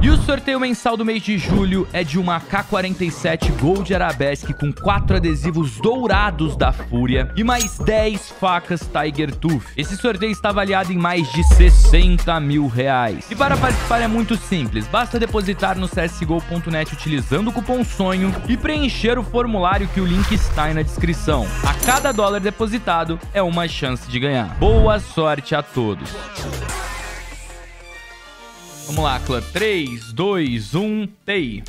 E o sorteio mensal do mês de julho é de uma AK-47 Gold Arabesque com 4 adesivos dourados da Fúria e mais 10 facas Tiger Tooth. Esse sorteio está avaliado em mais de 60 mil reais. E para participar é muito simples, basta depositar no csgo.net utilizando o cupom SONHO e preencher o formulário que o link está aí na descrição. A cada dólar depositado é uma chance de ganhar. Boa sorte a todos! Vamos lá, clã. 3, 2, 1, TI.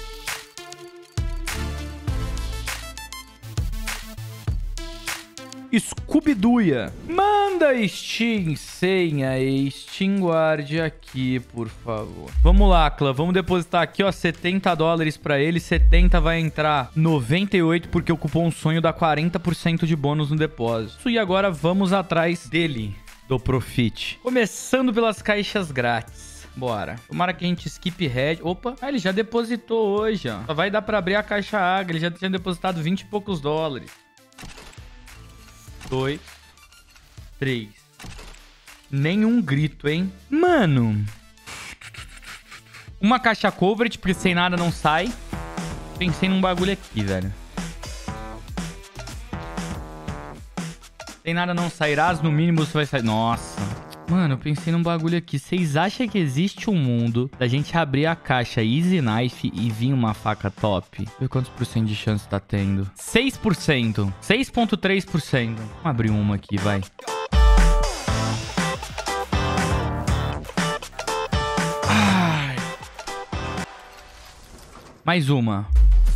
Scooby-Dooia. Manda Steam senha e Steam Guard aqui, por favor. Vamos lá, clã. Vamos depositar aqui, ó, 70 dólares pra ele. 70 vai entrar 98, porque o cupom SONHO dá 40% de bônus no depósito. E agora vamos atrás dele, do Profit. Começando pelas caixas grátis. Bora. Tomara que a gente skip red. Opa. Ah, ele já depositou hoje, ó. Só vai dar pra abrir a caixa água. Ele já tinha depositado 20 e poucos dólares. 2, 3. Nenhum grito, hein? Mano. Uma caixa coverage, porque sem nada não sai. Pensei num bagulho aqui, velho. Sem nada não sairás, no mínimo você vai sair. Nossa. Mano, eu pensei num bagulho aqui. Vocês acham que existe um mundo da gente abrir a caixa Easy Knife e vir uma faca top? Deixa eu ver quantos por cento de chance tá tendo. 6%. 6,3%. Vamos abrir uma aqui, vai. Ai. Mais uma.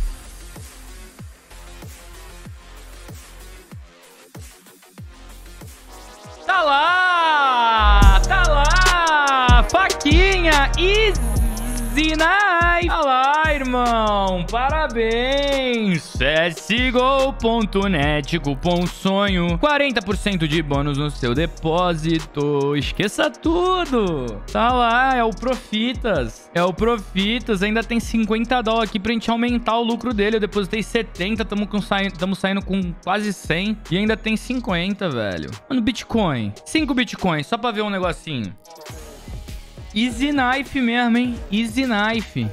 Tá lá! Tá lá! Faquinha! Easy Knife! Tá lá, irmão! Parabéns! csgo.net, cupom SONHO. 40% de bônus no seu depósito. Esqueça tudo! Tá lá, é o Profitas. É o Profitas. Ainda tem 50 dólares aqui pra gente aumentar o lucro dele. Eu depositei 70, tamo saindo com quase 100. E ainda tem 50, velho. Mano, Bitcoin. 5 Bitcoins, só pra ver um negocinho. Easy Knife mesmo, hein? Easy Knife.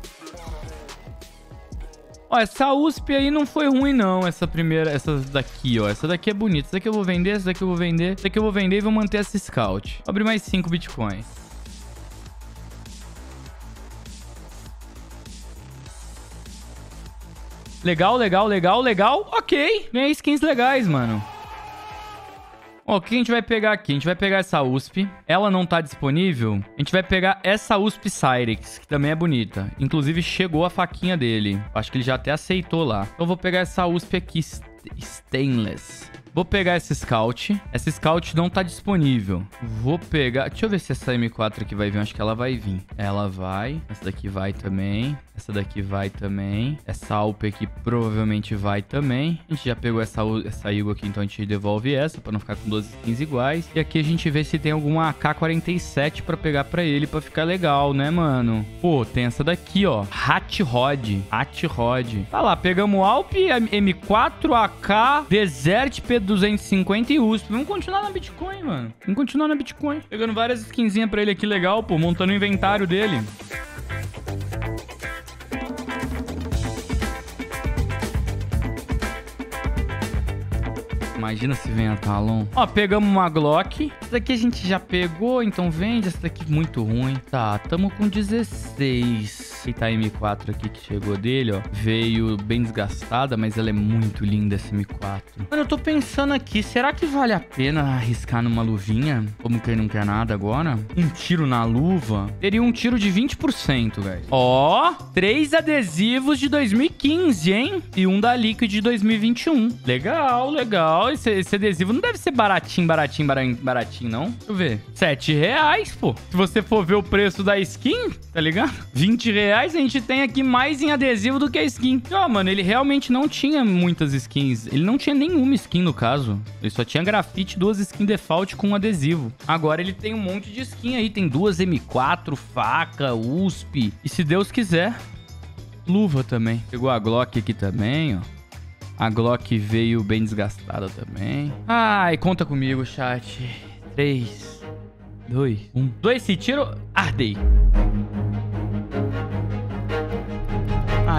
Ó, essa USP aí não foi ruim, não. Essa primeira, essa daqui, ó. Essa daqui é bonita. Essa daqui eu vou vender, essa daqui eu vou vender. Essa daqui eu vou vender e vou manter essa Scout. Vou abrir mais 5 Bitcoins. Legal, legal, legal, legal. Ok. Ganhei skins legais, mano. Ó, o que a gente vai pegar aqui? A gente vai pegar essa USP. Ela não tá disponível. A gente vai pegar essa USP Cyrex, que também é bonita. Inclusive, chegou a faquinha dele. Acho que ele já até aceitou lá. Então, eu vou pegar essa USP aqui, Stainless. Vou pegar essa Scout. Essa Scout não tá disponível. Vou pegar... Deixa eu ver se essa M4 aqui vai vir. Acho que ela vai vir. Ela vai. Essa daqui vai também. Essa daqui vai também. Essa Alp aqui provavelmente vai também. A gente já pegou essa Eagle aqui, então a gente devolve essa pra não ficar com 12 skins iguais. E aqui a gente vê se tem alguma AK-47 pra pegar pra ele, pra ficar legal, né, mano? Pô, tem essa daqui, ó. Hat Rod. Tá lá, pegamos Alp, M4, AK, Desert, P250 e USP. Vamos continuar na Bitcoin, mano. Vamos continuar na Bitcoin. Pegando várias skinzinhas pra ele aqui legal, pô. Montando o inventário dele. Imagina se vem a Talon. Ó, pegamos uma Glock. Essa daqui a gente já pegou, então vende. Essa daqui muito ruim. Tá, tamo com 16. Eita, a M4 aqui que chegou dele, ó. Veio bem desgastada, mas ela é muito linda, essa M4. Mano, eu tô pensando aqui, será que vale a pena arriscar numa luvinha? Como quem não quer nada agora? Um tiro na luva? Teria um tiro de 20%, velho. Ó, 3 adesivos de 2015, hein? E um da Liquid de 2021. Legal, legal. Esse adesivo não deve ser baratinho, não. Deixa eu ver. R$7, pô. Se você for ver o preço da skin, tá ligado? R$20, a gente tem aqui mais em adesivo do que a skin. Ó, mano, ele realmente não tinha muitas skins. Ele não tinha nenhuma skin, no caso. Ele só tinha grafite, 2 skins default com adesivo. Agora ele tem um monte de skin aí. Tem 2 M4, faca, USP. E se Deus quiser, luva também. Pegou a Glock aqui também, ó. A Glock veio bem desgastada também. Ai, conta comigo, chat. 3, 2, 1. 2 se tiro. Ardei.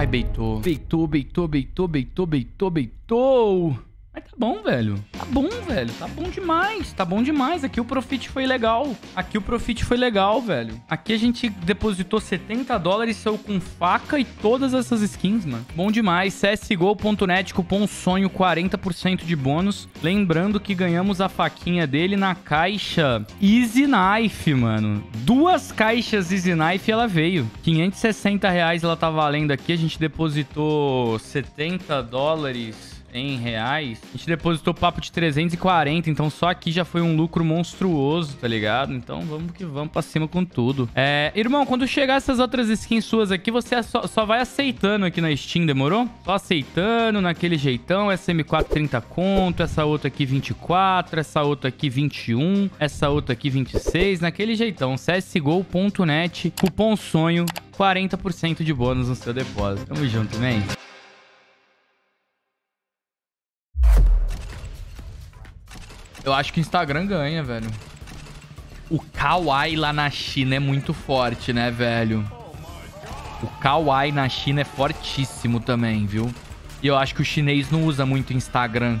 Ai, beitou. Beitou, beitou, beitou, beitou, beitou, beitou. Mas tá bom, velho. Tá bom, velho. Tá bom demais. Tá bom demais. Aqui o profit foi legal. Aqui o profit foi legal, velho. Aqui a gente depositou 70 dólares, saiu com faca e todas essas skins, mano. Bom demais. CSGO.net, cupom sonho, 40% de bônus. Lembrando que ganhamos a faquinha dele na caixa Easy Knife, mano. 2 caixas Easy Knife ela veio. 560 reais ela tá valendo aqui. A gente depositou 70 dólares... em reais, a gente depositou papo de 340, então só aqui já foi um lucro monstruoso, tá ligado? Então vamos que vamos pra cima com tudo. Irmão, quando chegar essas outras skins suas aqui, você só vai aceitando aqui na Steam, demorou? Só aceitando, naquele jeitão, essa M4 30 conto, essa outra aqui 24, essa outra aqui 21, essa outra aqui 26, naquele jeitão, csgo.net, cupom sonho, 40% de bônus no seu depósito. Tamo junto, man. Eu acho que o Instagram ganha, velho. O Kawaii lá na China é muito forte, né, velho? O Kawaii na China é fortíssimo também, viu? E eu acho que o chinês não usa muito Instagram.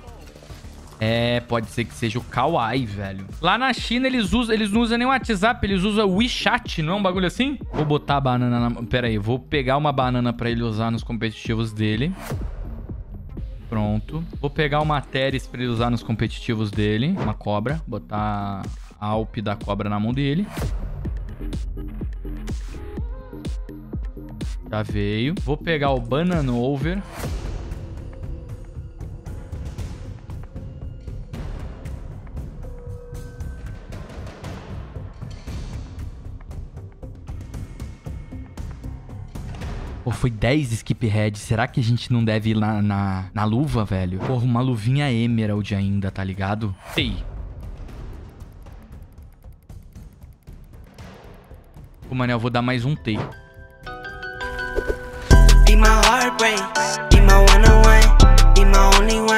Pode ser que seja o Kawaii, velho. Lá na China eles não usam nem o WhatsApp, eles usam o WeChat, não é um bagulho assim? Vou botar a banana na... Pera aí, vou pegar uma banana pra ele usar nos competitivos dele. Pronto. Vou pegar uma Teres pra ele usar nos competitivos dele. Uma cobra. Botar a Alp da cobra na mão dele. Já veio. Vou pegar o Banana Over. Pô, foi 10 skip head. Será que a gente não deve ir lá na luva, velho? Porra, uma luvinha Emerald ainda, tá ligado? Ei. Pô, mano, eu vou dar mais um T. Be my heartbreak, be my one-on-one, be my only one.